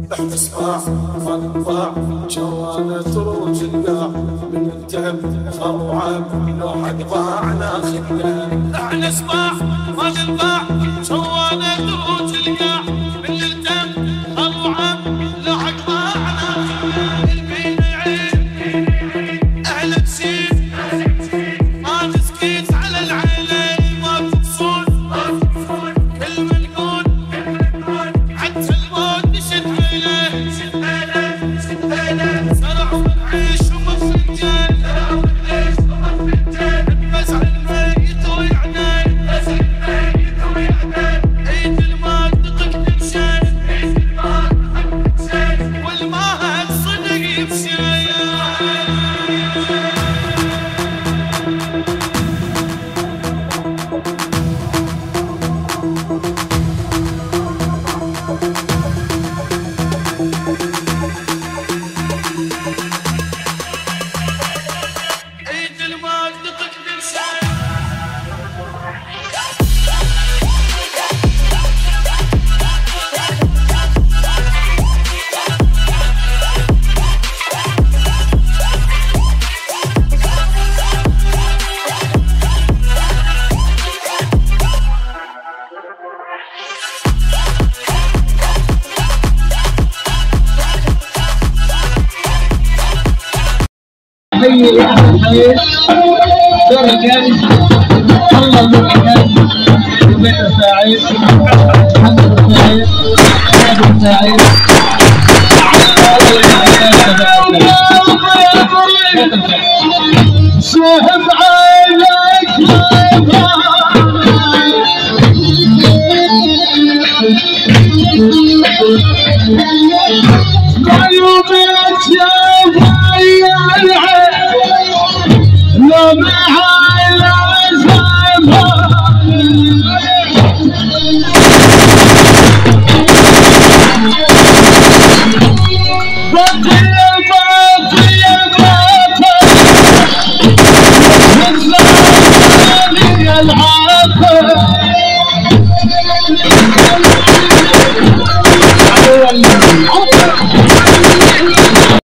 احنا صباح فنضاع جوانا تروج القاع من التعب خروعان لو حد ضاعنا خلان. احنا صباح ما ننباع جوانا تروج القاع من التعب خروعان لو حد ضاعنا خلان. البين عين اهل تسيب ما نسكت على العينين ما تقصون كل من نقول حتى الموت نشد حيله زرع ونعيش وبفنجان نبز على الميت ويعنان عيد المال نقدم شيء والماهد صدق بشيء. حي حي درجة الله المكان وبيت السعيد محمد السعيد محمد السعيد شوف عينك العافية